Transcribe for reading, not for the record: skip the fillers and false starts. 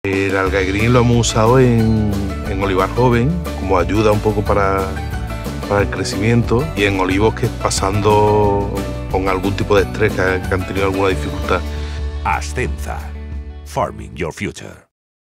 El alga green lo hemos usado en olivar joven como ayuda un poco para el crecimiento, y en olivos que pasando con algún tipo de estrés, que han tenido alguna dificultad. Ascenza. Farming your future.